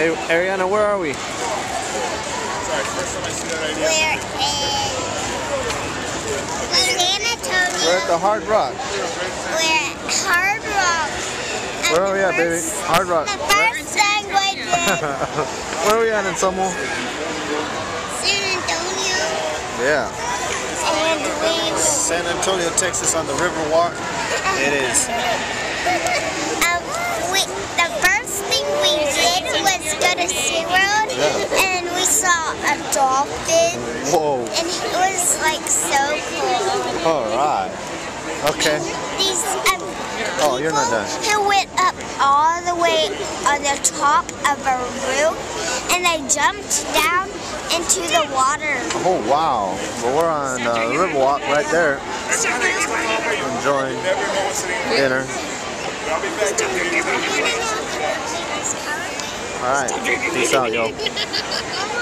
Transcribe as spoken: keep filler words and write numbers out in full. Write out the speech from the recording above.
Hey, Ariana, where are we? Sorry, first time I see that idea. We're in San Antonio. We're at the Hard Rock. We're at Hard Rock. Where are we at, baby? Hard Rock. The first thing we did. Where are we at in Somo? San Antonio. Yeah. And we. San Antonio, Texas, on the Riverwalk. It is. Um, we, the first thing we did was go to SeaWorld, Yeah. and we saw a dolphin. Whoa. And it was like so cool. All right. Okay. These um, Oh, you're not done. who went up all the way on the top of a roof, and they jumped down into the water. Oh, wow. Well, we're on uh, the Riverwalk right there. Enjoying dinner. All right. Peace out, yo.